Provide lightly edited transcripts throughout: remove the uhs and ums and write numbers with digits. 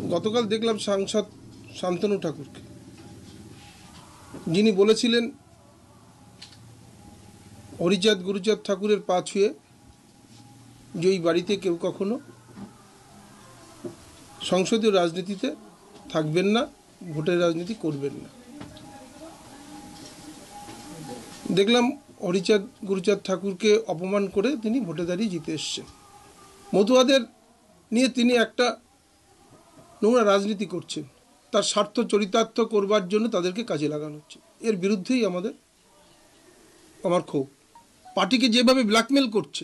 গতকাল দেখলাম সাংসদ শান্তনু ঠাকুরকে, যিনি বলেছিলেন হরিচাঁদ গুরুচাঁদ ঠাকুরের পা ছুঁয়ে যে ওই বাড়িতে কেউ কখনো সংসদীয় রাজনীতিতে থাকবেন না, ভোটের রাজনীতি করবেন না। দেখলাম হরিচাঁদ গুরুচাঁদ ঠাকুরকে অপমান করে তিনি ভোটে দাঁড়িয়ে জিতে এসছেন। মতুয়াদের নিয়ে তিনি একটা নোংরা রাজনীতি করছেন, তার স্বার্থ চরিতার্থ করবার জন্য তাদেরকে কাজে লাগানো হচ্ছে। এর বিরুদ্ধেই আমার ক্ষোভ। পার্টিকে যেভাবে ব্ল্যাকমেল করছে,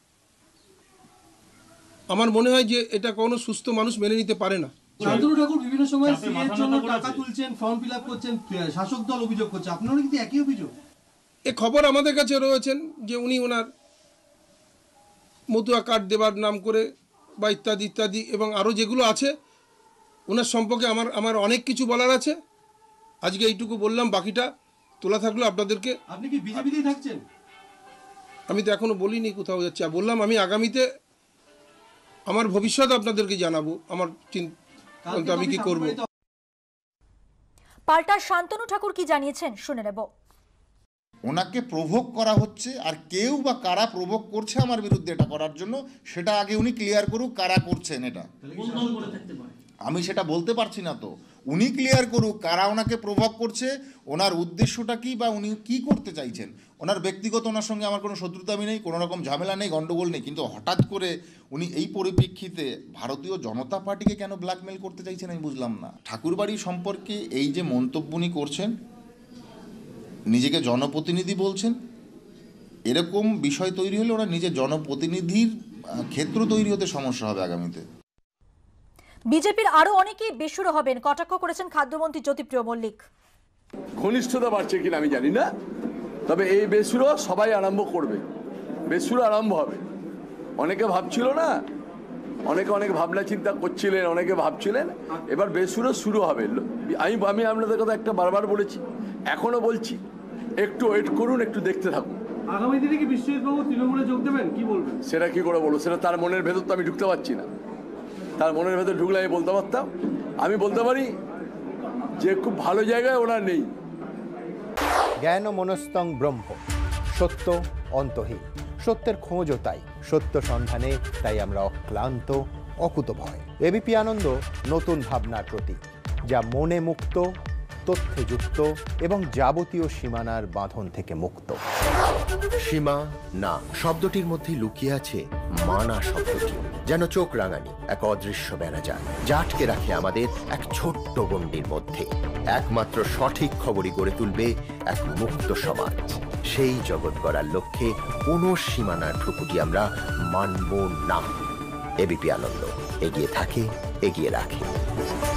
আমার মনে হয় যে এটা কোনো সুস্থ মানুষ মেনে নিতে পারে না। শান্তনু ঠাকুর বিভিন্ন সময় সিএর জন্য টাকা তুলছেন, ফর্ম ফিল আপ করছেন, শাসক দল অভিযোগ করছে, আপনারা কিন্তু একই অভিযোগ? এ খবর আমাদের কাছে রয়েছেন যে উনি ওনার মতুয়া কার্ড দেবার নাম করে বা ইত্যাদি ইত্যাদি, এবং আরও যেগুলো আছে ওনার সম্পর্কে আমার অনেক কিছু বলার আছে। আজকে এইটুকু বললাম, বাকিটা তোলা থাকলো আপনাদেরকে। আপনি কি বিজেপিতেই থাকছেন? আমি তো এখনো বলিনি কোথাও যাচ্ছি, বললাম আমি আগামীতে আমার ভবিষ্যৎ আপনাদেরকে জানাবো, আমার চিন্তা আমি কি করব। পাল্টা শান্তনু ঠাকুর কি জানিয়েছেন শুনে নেব। ওনাকে প্রভোক করা হচ্ছে, আর কেউ বা কারা প্রভোক করছে আমার বিরুদ্ধে এটা করার জন্য, সেটা আগে উনি ক্লিয়ার করুক কারা করছেন। এটা আমি সেটা বলতে পারছি না, তো উনি ক্লিয়ার করুক কারা ওনাকে প্রভোক করছে, ওনার উদ্দেশ্যটা কি, বা উনি কি করতে চাইছেন। ওনার ব্যক্তিগত ওনার সঙ্গে আমার কোনো শত্রুতামি নেই, কোনো রকম ঝামেলা নেই, গণ্ডগোল নেই, কিন্তু হঠাৎ করে উনি এই পরিপ্রেক্ষিতে ভারতীয় জনতা পার্টিকে কেন ব্ল্যাকমেল করতে চাইছেন আমি বুঝলাম না। ঠাকুরবাড়ি সম্পর্কে এই যে মন্তব্য উনি করছেন, নিজেকে জনপ্রতিনিধি বলছেন, এরকম বিষয় তৈরি হলে ওরা নিজের জনপ্রতিনিধির ক্ষেত্র তৈরি হতে সমস্যা হবে আগামীতে। বিজেপির আরো অনেকেই বেসুরো হবেন কটাক্ষ করেছেন খাদ্যমন্ত্রী জ্যোতিপ্রিয় মল্লিক। ঘনিষ্ঠতা বাড়ছে কিনা আমি জানি না, তবে এই বেসুরো সবাই আরম্ভ করবে, বেসুরো আরম্ভ হবে। অনেকে ভাবছিল না, অনেক ভাবনা চিন্তা করছিলেন, অনেকে ভাবছিলেন, এবার বেসুরো শুরু হবে। আমি আপনাদের কথা একটা বারবার বলেছি, এখনো বলছি, একটু ওয়েট করুন, একটু দেখতে থাকুন। আগামী দিনে কি বিশ্বজিৎ বাবু তৃণমূলে যোগ দেবেন, কি বলবেন? সেটা কি করে বলবো, সেটা তার মনের ভেতর তো আমি ঢুকতে পারছি না। তার মনের ভেতর ঢুকলে আমি বলতে পারতাম। আমি বলতে পারি যে খুব ভালো জায়গায় ওনার নেই। জ্ঞান মনস্তং ব্রহ্ম, সত্য অন্তহীন, সত্যের খোঁজও তাই, সত্য সন্ধানে তাই আমরা অক্লান্ত অকুতভয়। এবিপি আনন্দ নতুন ভাবনার প্রতীক, যা মনে মুক্ত, তথ্যে যুক্ত এবং যাবতীয় সীমানার বাঁধন থেকে মুক্ত। সীমা না শব্দটির মধ্যে লুকিয়ে আছে মানা শব্দটি, যেন চোখ রাঙানি এক অদৃশ্য বেড়াজাল, যা আটকে রাখে আমাদের এক ছোট্ট গণ্ডির মধ্যে। একমাত্র সঠিক খবরই গড়ে তুলবে এক মুক্ত সমাজ। সেই জগৎ গড়ার লক্ষ্যে কোনো সীমানার ঠুকুটি আমরা মানব না। এবিপি আনন্দ এগিয়ে থাকে, এগিয়ে রাখে।